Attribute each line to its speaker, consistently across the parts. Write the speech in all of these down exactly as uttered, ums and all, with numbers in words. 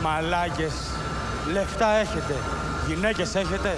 Speaker 1: Μαλάκες, λεφτά έχετε, γυναίκες έχετε.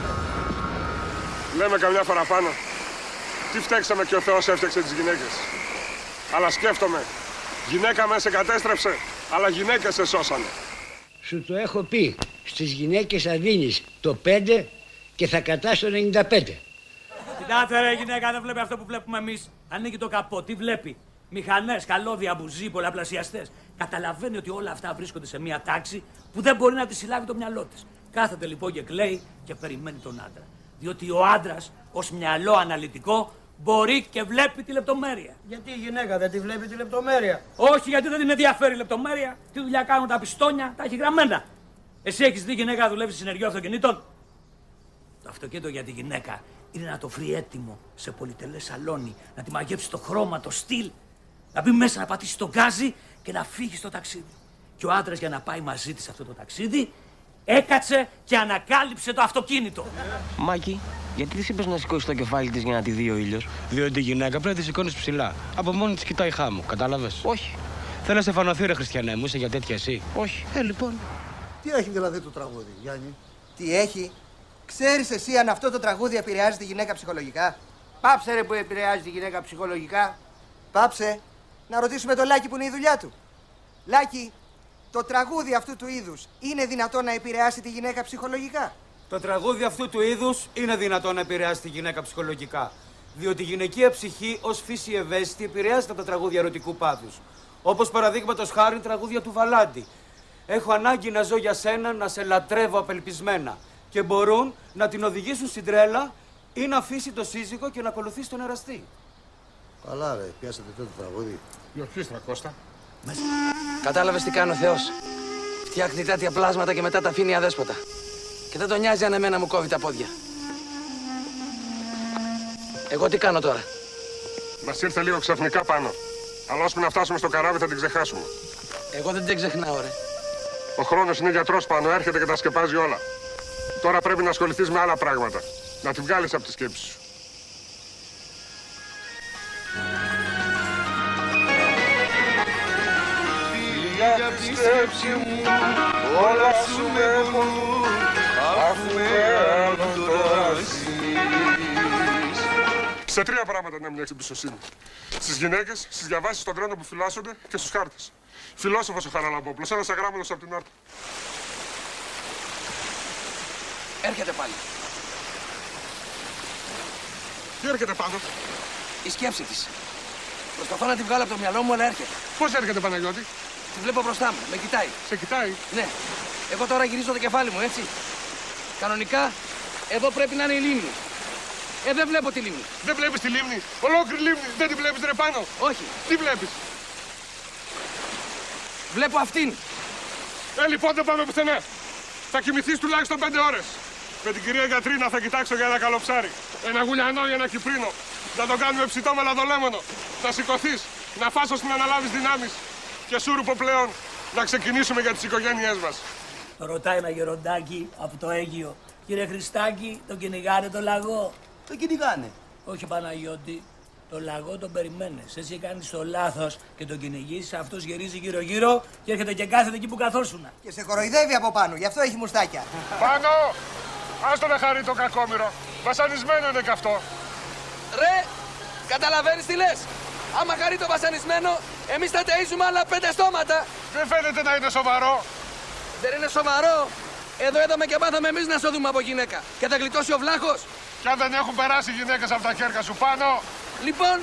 Speaker 2: Λέμε καμιά φορά πάνω. Τι φταίξαμε και ο Θεός έφτιαξε τις γυναίκες. Αλλά σκέφτομαι, γυναίκα με σε κατέστρεψε, αλλά γυναίκες σε σώσανε.
Speaker 3: Σου το έχω πει, στις γυναίκες θα δίνεις το πέντε και θα κατάς το ενενήντα πέντε.
Speaker 4: Κοιτάτε ρε γυναίκα, δεν βλέπει αυτό που βλέπουμε εμείς. Ανοίγει το καπό, τι βλέπει? Μηχανές, καλώδια, μπουζί, πολλαπλασιαστές. Καταλαβαίνει ότι όλα αυτά βρίσκονται σε μια τάξη που δεν μπορεί να τη συλλάβει το μυαλό της. Κάθεται λοιπόν και κλαίει και περιμένει τον άντρα. Διότι ο άντρας, ως μυαλό αναλυτικό, μπορεί και βλέπει τη λεπτομέρεια.
Speaker 5: Γιατί η γυναίκα δεν τη βλέπει τη λεπτομέρεια?
Speaker 4: Όχι, γιατί δεν την ενδιαφέρει η λεπτομέρεια. Τι δουλειά κάνουν τα πιστόνια, τα έχει γραμμένα. Εσύ έχεις δει γυναίκα να δουλεύει σε συνεργείο αυτοκινήτων? Το αυτοκίνητο για τη γυναίκα είναι να το βρει έτοιμο σε πολυτελές σαλόνι, να τη μαγέψει το χρώμα, το στυλ, να μπει μέσα να πατήσει τον γκάζι και να φύγει στο ταξίδι. Και ο άντρας για να πάει μαζί της αυτό το ταξίδι έκατσε και ανακάλυψε το αυτοκίνητο.
Speaker 6: Μάκη, γιατί της είπες να σηκώσει το κεφάλι της για να τη δει ο ήλιος?
Speaker 1: Διότι η γυναίκα πρέπει να τη σηκώνεις ψηλά. Από μόνη της κοιτάει χάμου, κατάλαβες?
Speaker 6: Όχι.
Speaker 1: Θέλω να σε φανωθεί ρε χριστιανέ μου, είσαι για τέτοια εσύ?
Speaker 6: Όχι.
Speaker 1: Ε, λοιπόν.
Speaker 7: Τι έχει δηλαδή το τραγούδι, Γιάννη? Τι έχει? Ξέρεις εσύ αν αυτό το τραγούδι επηρεάζει τη γυναίκα ψυχολογικά?
Speaker 5: Πάψε ρε που επηρεάζει τη γυναίκα ψυχολογικά.
Speaker 7: Πάψε. Να ρωτήσουμε το Λάκη που είναι η δουλειά του. Λάκη, το τραγούδι αυτού του είδους είναι δυνατό να επηρεάσει τη γυναίκα ψυχολογικά?
Speaker 8: Το τραγούδι αυτού του είδους είναι δυνατό να επηρεάσει τη γυναίκα ψυχολογικά. Διότι η γυναικεία ψυχή ως φύση ευαίσθητη επηρεάζεται από τα τραγούδια ερωτικού πάθους. Όπως παραδείγματος χάρη τραγούδια του Βαλάντη. Έχω ανάγκη να ζω για σένα, να σε λατρεύω απελπισμένα. Και μπορούν να την οδηγήσουν στην τρέλα ή να αφήσει το σύζυγο και να ακολουθήσει τον εραστή.
Speaker 7: Καλά ρε, πιάσατε τότε το τραγούδι.
Speaker 2: Για ποιος τρακόστα?
Speaker 6: Κατάλαβες τι κάνει ο Θεός? Φτιάχνει τέτοια πλάσματα και μετά τα αφήνει αδέσποτα. Και δεν τον νοιάζει αν εμένα μου κόβει τα πόδια. Εγώ τι κάνω τώρα?
Speaker 2: Μας ήρθε λίγο ξαφνικά πάνω. Αλλά ώσπου να φτάσουμε στο καράβι θα την ξεχάσουμε.
Speaker 6: Εγώ δεν την ξεχνάω ρε.
Speaker 2: Ο χρόνος είναι γιατρός πάνω, έρχεται και τα σκεπάζει όλα. Τώρα πρέπει να ασχοληθείς με άλλα πράγματα. Να τη βγάλεις από τη σκέψη σου.
Speaker 9: Για τη σκέψη μου όλα σου με πονούν, αφού με τώρα ζεις.
Speaker 2: Σε τρία πράγματα να μην έχεις εμπιστοσύνη. Στις γυναίκες, στις διαβάσεις των τρένων που φυλάσσονται και στους χάρτες. Φιλόσοφος ο Χαραλαμπόπουλος, ένας αγράμματος από την Άρτα.
Speaker 6: Έρχεται πάλι.
Speaker 2: Τι έρχεται πάνω?
Speaker 6: Η σκέψη της. Προσπαθώ να τη βγάλω από το μυαλό μου, αλλά έρχεται.
Speaker 2: Πώς έρχεται, Παναγιώτη?
Speaker 6: Τη βλέπω μπροστά μου, με κοιτάει.
Speaker 2: Σε κοιτάει?
Speaker 6: Ναι. Εγώ τώρα γυρίζω το κεφάλι μου, έτσι. Κανονικά, εδώ πρέπει να είναι η λίμνη. Ε, δεν βλέπω τη λίμνη.
Speaker 2: Δεν βλέπεις τη λίμνη? Ολόκληρη λίμνη. Δεν τη βλέπεις ρε πάνω?
Speaker 6: Όχι.
Speaker 2: Τι βλέπεις?
Speaker 6: Βλέπω αυτήν.
Speaker 2: Ε, λοιπόν δεν πάμε πουθενά. Θα κοιμηθείς τουλάχιστον πέντε ώρες. Με την κυρία Γιατρίνα θα κοιτάξω για ένα καλοψάρι. Ένα γουλιανό ή ένα κυπρίνο. Να το κάνουμε ψητό με λαδολέμονο. Θα σηκωθείς, να φας ώστε να αναλάβεις δυνάμεις. Και σούρουπο πλέον να ξεκινήσουμε για τις οικογένειές μας.
Speaker 4: Το ρωτάει ένα γεροντάκι από το Αίγυο. Κύριε Χριστάκη, τον κυνηγάνε το λαγό?
Speaker 5: Το κυνηγάνε.
Speaker 4: Όχι Παναγιώτη, το λαγό τον περιμένεις. Εσύ κάνεις το λάθος και τον κυνηγείς, αυτός γυρίζει γύρω-γύρω και έρχεται και κάθεται εκεί που καθόσουνα.
Speaker 7: Και σε κοροϊδεύει από πάνω, γι' αυτό έχει μουστάκια.
Speaker 2: Πάνω! Άστο να χαρεί το κακόμοιρο. Βασανισμένο είναι κι αυτό.
Speaker 6: Ρε, καταλαβαίνεις τι λες? Άμα χαρεί το βασανισμένο, εμείς θα ταΐζουμε άλλα πέντε στόματα.
Speaker 2: Δεν φαίνεται να είναι σοβαρό.
Speaker 6: Δεν είναι σοβαρό. Εδώ είδαμε και μάθαμε εμείς να σώδουμε από γυναίκα. Και θα γλιτώσει ο βλάχος.
Speaker 2: Κι αν δεν έχουν περάσει οι γυναίκες από τα χέρια σου πάνω.
Speaker 6: Λοιπόν...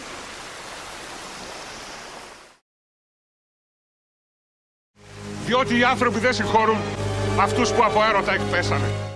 Speaker 2: Διότι οι άνθρωποι δεν συγχωρούν αυτούς που από έρωτα εκπέσανε.